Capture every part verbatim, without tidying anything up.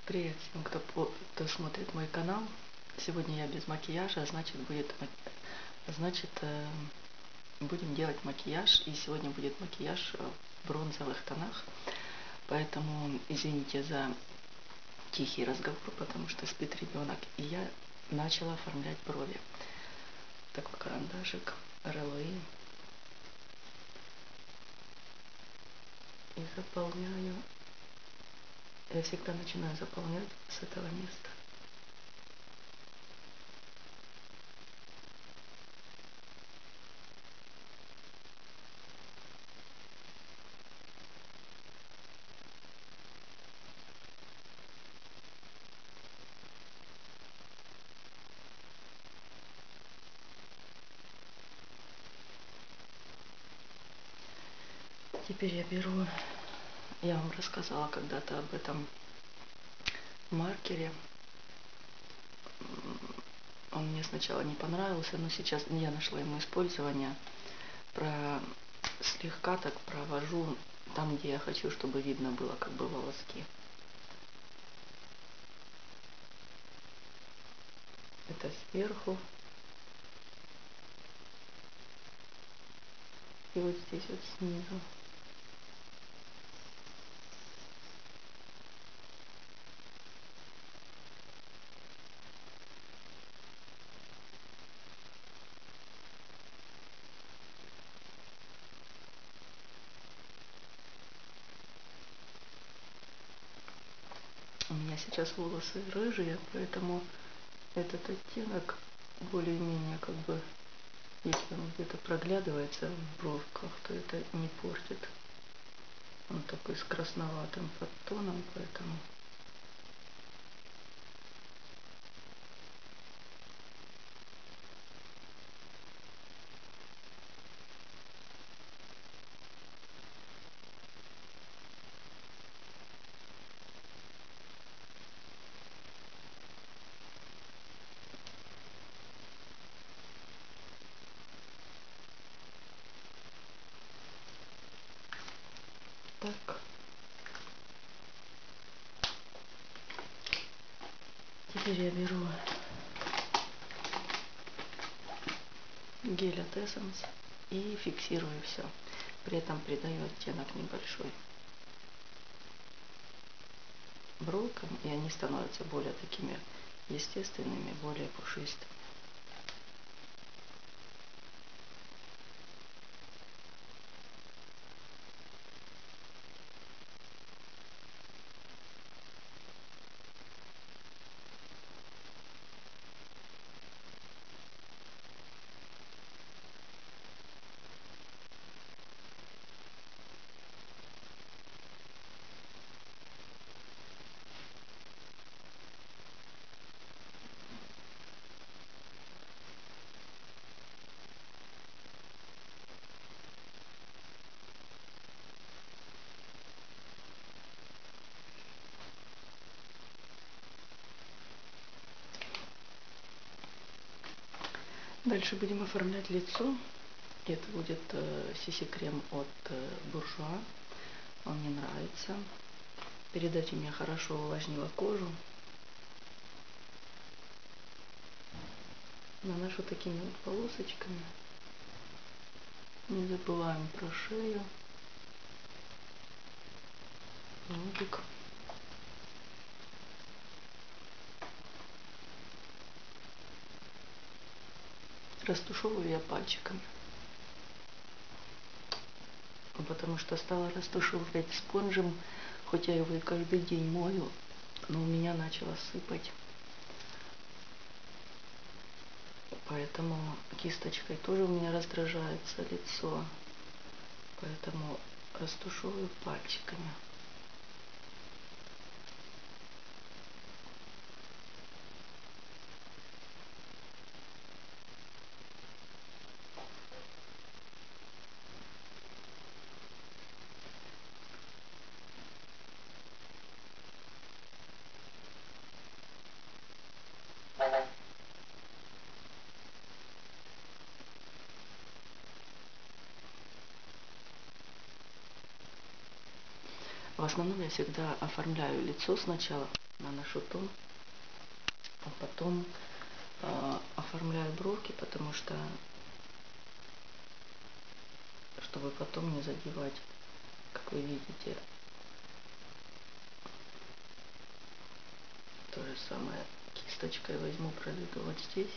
Привет всем, кто, кто смотрит мой канал. Сегодня я без макияжа, значит будет значит э, будем делать макияж. И сегодня будет макияж в бронзовых тонах. Поэтому извините за тихий разговор, потому что спит ребенок. И я начала оформлять брови. Такой карандашик, роллы. И заполняю. Я всегда начинаю заполнять с этого места. Теперь я беру, я вам рассказала когда-то об этом маркере. Он мне сначала не понравился, но сейчас я нашла ему использование. Про слегка так провожу там, где я хочу, чтобы видно было как бы волоски. Это сверху. И вот здесь вот снизу. У меня сейчас волосы рыжие, поэтому этот оттенок более-менее как бы, если он где-то проглядывается в бровках, то это не портит. Он такой с красноватым подтоном, поэтому... Так. Теперь я беру гель от Essence и фиксирую все. При этом придаю оттенок небольшой бровкам, и они становятся более такими естественными, более пушистыми. Дальше будем оформлять лицо. Это будет э, си си крем от э, Буржуа. Он мне нравится. Перед этим я хорошо увлажнила кожу. Наношу такими вот полосочками. Не забываем про шею. Лобик. Растушевываю я пальчиками. Потому что стала растушевывать спонжем, хоть я его и каждый день мою, но у меня начало сыпать. Поэтому кисточкой тоже у меня раздражается лицо. Поэтому растушевываю пальчиками. В основном я всегда оформляю лицо сначала. наношу тон, а потом э, оформляю бровки, потому что, чтобы потом не задевать, как вы видите. То же самое кисточкой возьму, проведу вот здесь.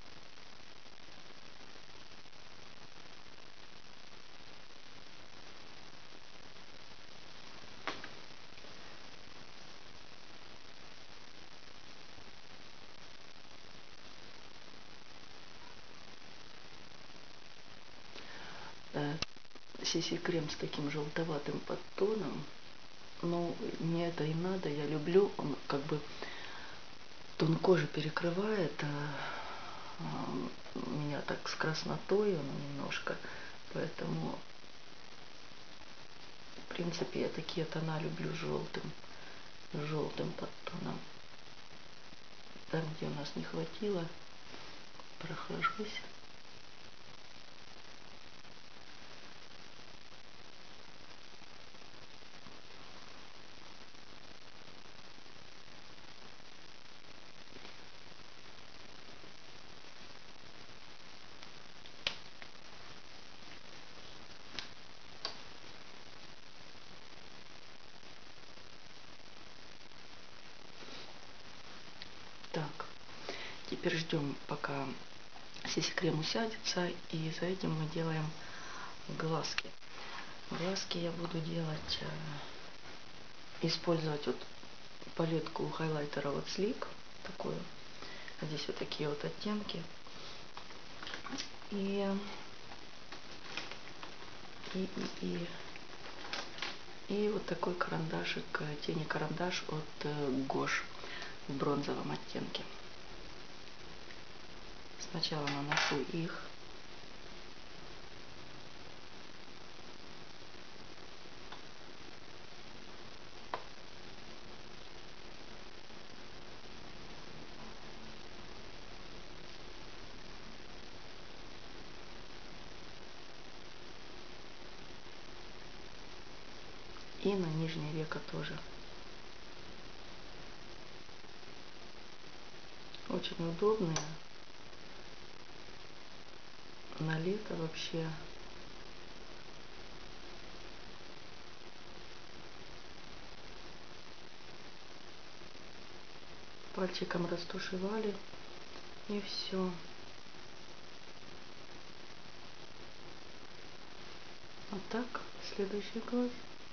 си си-крем с таким желтоватым подтоном. Но мне это и надо, я люблю, он как бы тон кожи перекрывает, а, а, меня так с краснотой он немножко, поэтому в принципе я такие тона люблю желтым, желтым подтоном. Там, где у нас не хватило, прохожусь. Так, теперь ждем, пока си си-крем усядется, и за этим мы делаем глазки. Глазки я буду делать, э, использовать вот палетку хайлайтера вот Sleek, такую. Здесь вот такие вот оттенки. И, и, и, и, и вот такой карандашик, тени карандаш от Гош в бронзовом оттенке. Сначала наношу их. И на нижнее веко тоже. Очень удобные. На лето вообще. Пальчиком растушевали, и все. Вот так. Следующий глаз.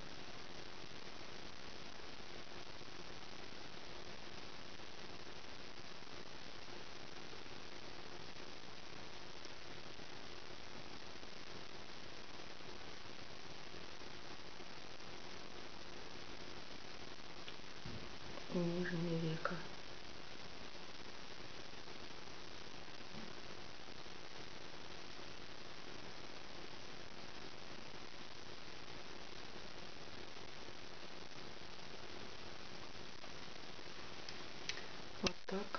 И нижнее веко. Вот так.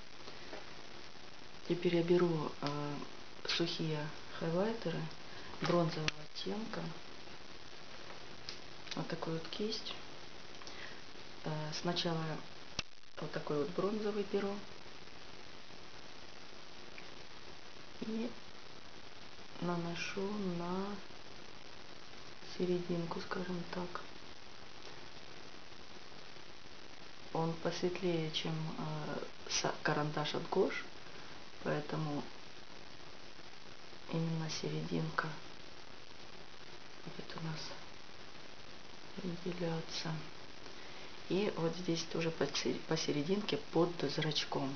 Теперь я беру э, сухие хайлайтеры бронзового оттенка. Вот такую вот кисть. Э, сначала вот такой вот бронзовый беру. И наношу на серединку, скажем так. Он посветлее, чем э, карандаш от Гош, поэтому именно серединка будет у нас выделяться. И вот здесь тоже посерединке под зрачком.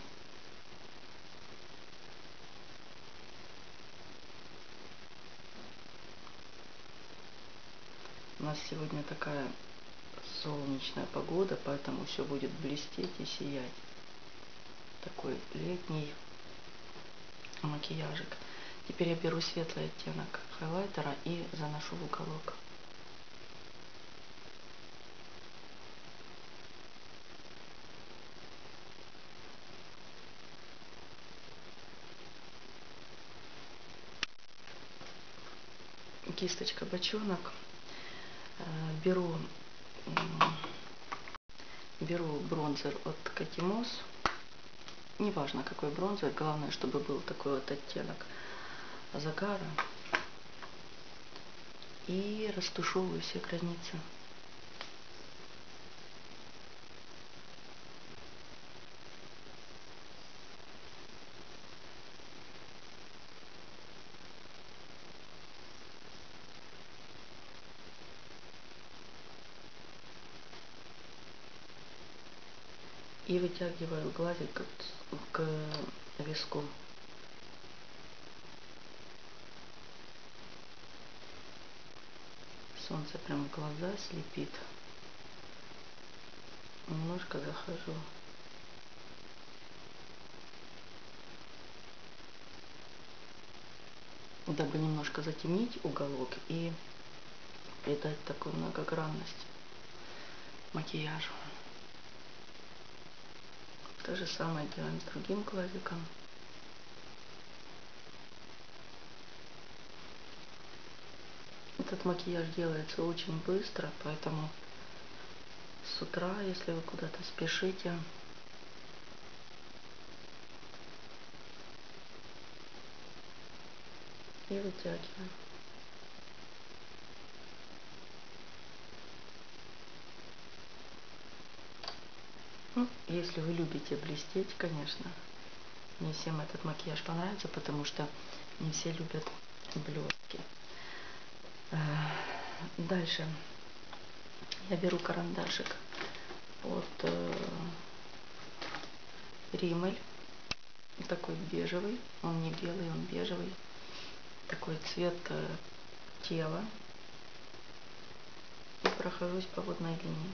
У нас сегодня такая солнечная погода, поэтому все будет блестеть и сиять. Такой летний макияжик. Теперь я беру светлый оттенок хайлайтера и заношу в уголок. Кисточка бочонок. Беру Беру бронзер от Катимос. Неважно какой бронзер, главное, чтобы был такой вот оттенок загара. И растушевываю все границы. И вытягиваю глазик к, к виску. Солнце прям в глаза слепит. Немножко захожу. Дабы немножко затемнить уголок и придать такую многогранность макияжу. То же самое делаем с другим глазиком. Этот макияж делается очень быстро, поэтому с утра, если вы куда-то спешите, и вытягиваем. Ну, если вы любите блестеть, конечно, не всем этот макияж понравится, потому что не все любят блестки. Дальше я беру карандашик от Rimmel, такой бежевый, он не белый, он бежевый, такой цвет тела, и прохожусь по водной линии.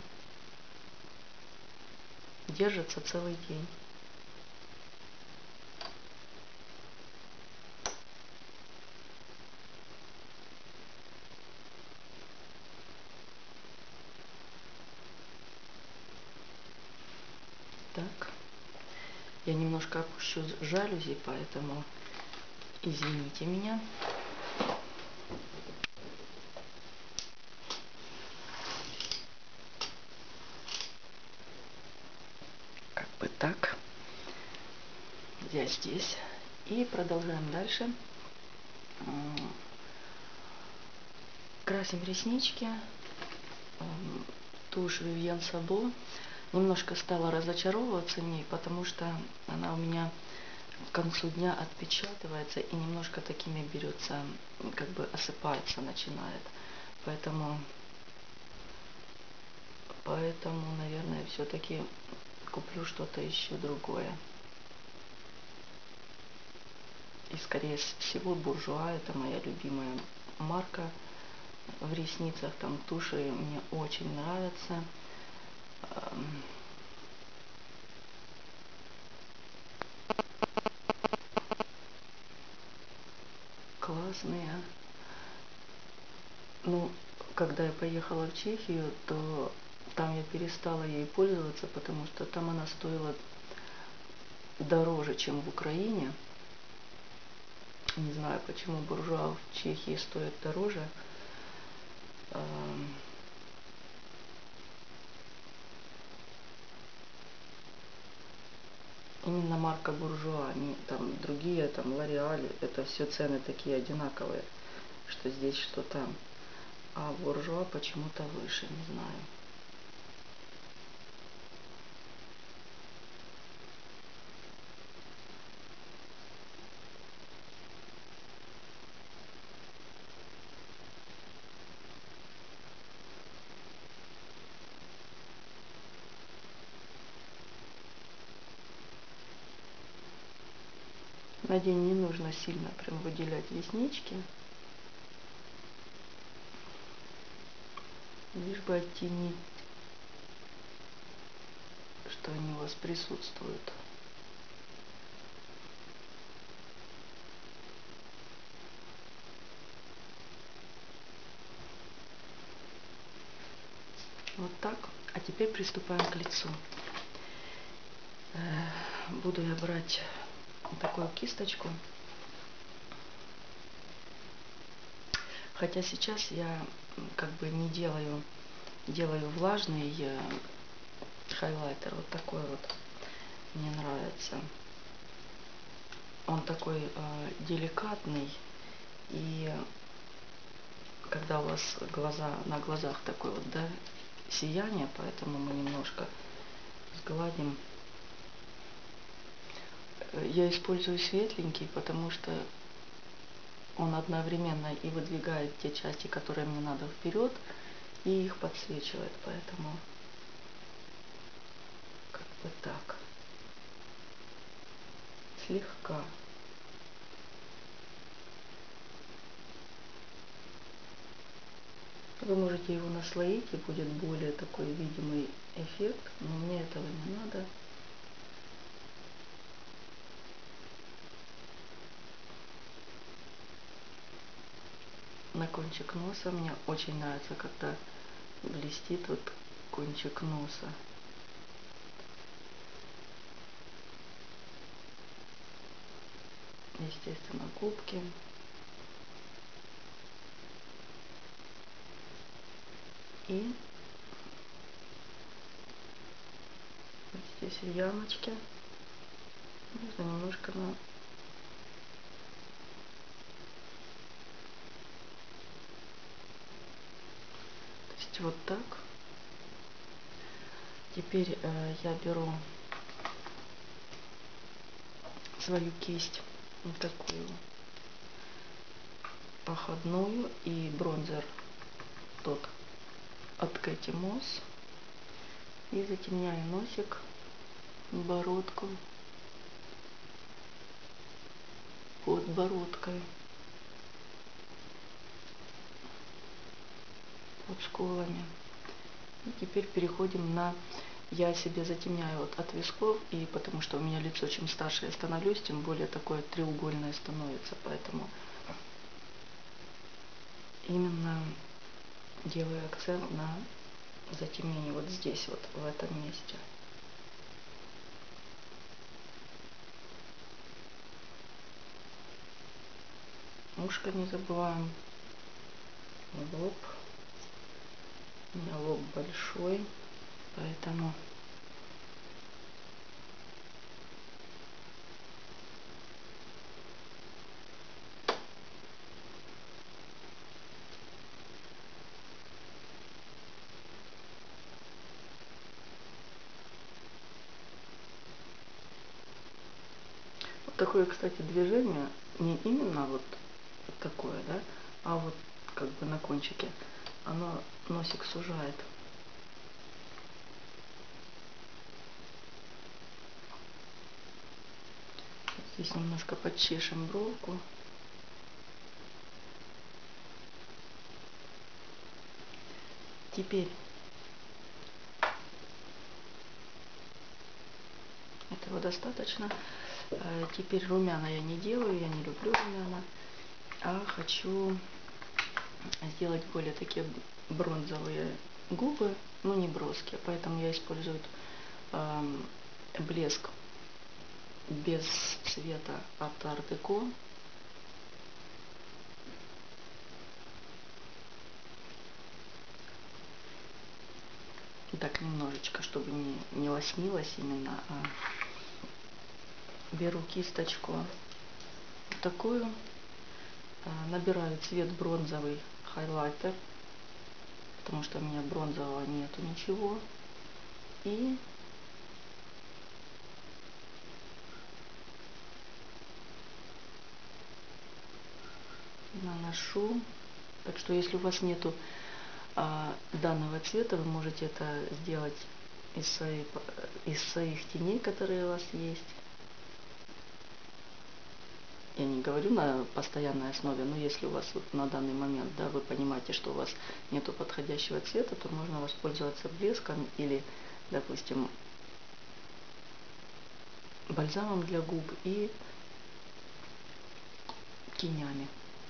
Держится целый день. Так, я немножко опущу жалюзи, поэтому извините меня. Как бы так. Я здесь. И продолжаем дальше. Красим реснички. Тушь Vivienne Sabo. Немножко стала разочаровываться в ней, потому что она у меня к концу дня отпечатывается и немножко такими берется, как бы осыпается, начинает. Поэтому, поэтому, наверное, все-таки куплю что-то еще другое. И скорее всего Буржуа, это моя любимая марка в ресницах. Там туши мне очень нравятся. Классные. Ну, когда я поехала в Чехию, то там я перестала ей пользоваться, потому что там она стоила дороже, чем в Украине. Не знаю, почему Буржуа в Чехии стоит дороже. Именно марка Буржуа, не там другие, там Лореаль, это все цены такие одинаковые, что здесь, что там. А Буржуа почему-то выше, не знаю. На день не нужно сильно прям выделять реснички, лишь бы оттенить, что они у вас присутствуют. Вот так. А теперь приступаем к лицу. Буду я брать такую кисточку. Хотя сейчас я как бы не делаю, делаю влажный хайлайтер. Вот такой вот мне нравится. Он такой э, деликатный, и когда у вас глаза на глазах такой вот, да, сияние, поэтому мы немножко сгладим. Я использую светленький, потому что он одновременно и выдвигает те части, которые мне надо вперед, и их подсвечивает, поэтому как бы так, слегка. Вы можете его наслоить, и будет более такой видимый эффект, но мне этого не надо. На кончик носа мне очень нравится, когда блестит вот кончик носа. Естественно, губки. И вот здесь в ямочке нужно немножко на... То есть вот так. Теперь э, я беру свою кисть, вот такую походную, и бронзер тот от Кэти Мосс, и затемняю носик, бородку, подбородкой, под скулами. И теперь переходим на... Я себе затемняю вот от висков, и потому что у меня лицо, чем старше я становлюсь, тем более такое треугольное становится, поэтому именно делаю акцент на затемнении вот здесь, вот в этом месте. Ушко не забываем, лоб. У меня лоб большой, поэтому вот такое, кстати, движение, не именно вот такое, да, а вот как бы на кончике, оно носик сужает. Здесь немножко подчешем бровку. Теперь этого достаточно. Теперь румяна я не делаю, я не люблю румяна, а хочу сделать более такие бронзовые губы, но не броские, поэтому я использую э, блеск без цвета от Art Deco. Так немножечко, чтобы не, не лоснилось именно, а беру кисточку вот такую, набираю цвет бронзовый хайлайтер, потому что у меня бронзового нету ничего, и наношу. Так что если у вас нету а, данного цвета, вы можете это сделать из своих, из своих теней, которые у вас есть. Я не говорю на постоянной основе, но если у вас вот на данный момент, да, вы понимаете, что у вас нету подходящего цвета, то можно воспользоваться блеском или, допустим, бальзамом для губ и тенями.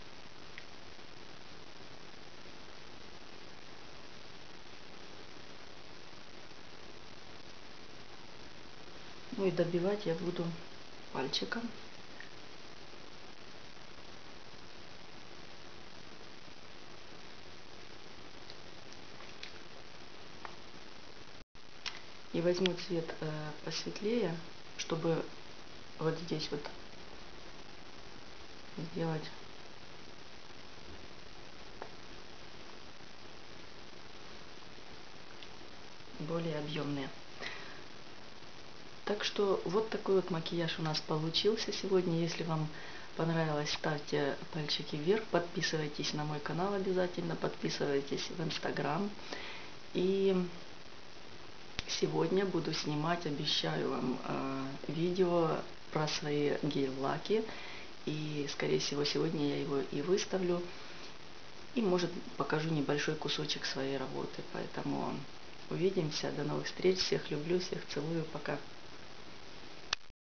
Ну и добивать я буду пальчиком. И возьму цвет э, посветлее, чтобы вот здесь вот сделать более объемные. Так что вот такой вот макияж у нас получился сегодня. Если вам понравилось, ставьте пальчики вверх, подписывайтесь на мой канал обязательно, подписывайтесь в Инстаграм. И сегодня буду снимать, обещаю вам, э, видео про свои гель-лаки. И, скорее всего, сегодня я его и выставлю. И, может, покажу небольшой кусочек своей работы. Поэтому увидимся. До новых встреч. Всех люблю, всех целую. Пока.